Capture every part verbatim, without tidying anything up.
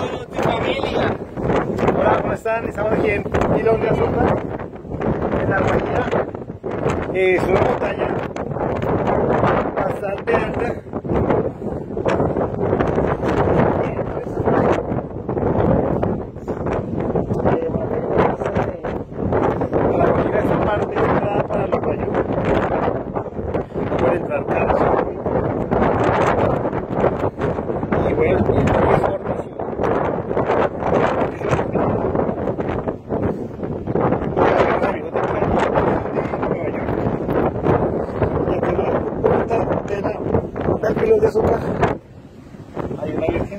mi familia. Hola, ¿cómo están? Estamos aquí en Pilón de Azúcar, en La Guajira. Es una montaña bastante alta. La Guajira es una parte cerrada para los guayús. No pueden entrar carros. Y bueno, es formación. Del Pilón de Azúcar hay una virgen,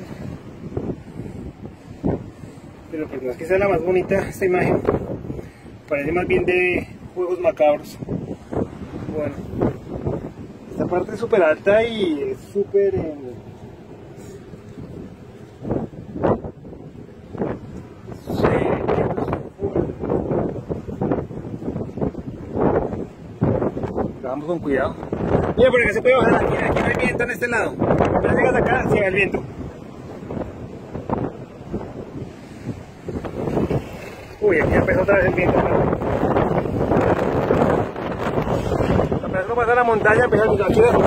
pero pues no es que sea la más bonita esta imagen, parece más bien de juegos macabros. Bueno, esta parte es súper alta y es súper eh, vamos con cuidado. Mira, por acá se puede bajar, aquí, aquí no hay viento en este lado. Apenas llegas acá, se va el viento. Uy, aquí empezó otra vez el viento. Apenas uno pasa la montaña, empieza el viento. Aquí de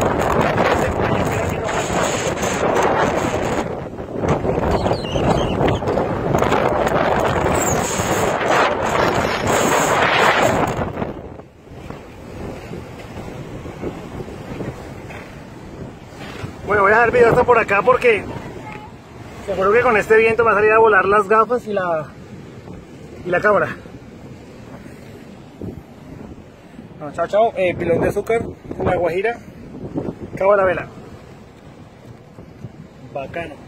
Bueno, voy a dejar el video hasta por acá porque seguro que con este viento va a salir a volar las gafas y la y la cámara. Bueno, chao, chao. Eh, Pilón de Azúcar, en La Guajira, Cabo de la Vela. Bacano.